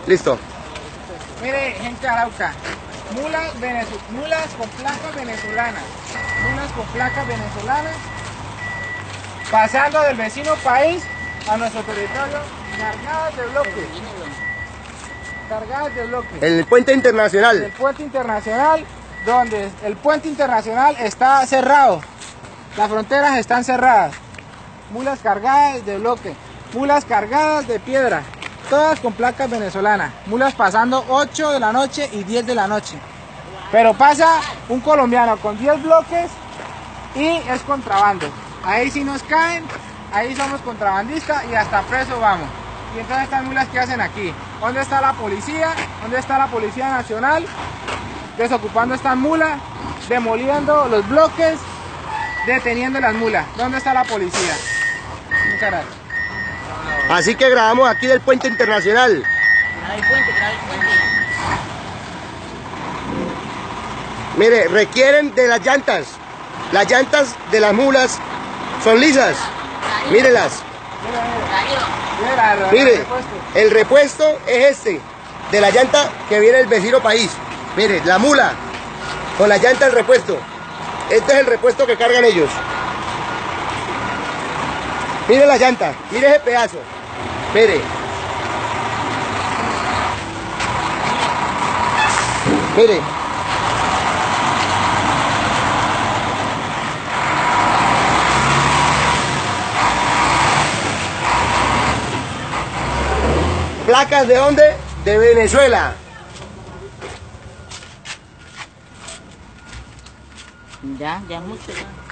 Listo. Mire, gente de Arauca, mulas con placas venezolanas, pasando del vecino país a nuestro territorio, cargadas de bloques. El puente internacional. El puente internacional, donde el puente internacional está cerrado, las fronteras están cerradas, mulas cargadas de bloque, mulas cargadas de piedra, todas con placas venezolanas, mulas pasando 8 de la noche y 10 de la noche. Pero pasa un colombiano con 10 bloques y es contrabando. Ahí sí nos caen, ahí somos contrabandistas y hasta preso vamos. Y entonces estas mulas, ¿qué hacen aquí? ¿Dónde está la policía? ¿Dónde está la Policía Nacional? Desocupando estas mulas, demoliendo los bloques, deteniendo las mulas. ¿Dónde está la policía? Muchas gracias. Así que grabamos aquí del puente internacional. Mire, requieren de las llantas. Las llantas de las mulas son lisas. Mírelas. Mire, el repuesto es este, de la llanta que viene del vecino país. Mire, la mula con la llanta del repuesto. Este es el repuesto que cargan ellos. Mire la llanta, mire ese pedazo. Mire. Mire. ¿Placas de dónde? De Venezuela. Ya mucho.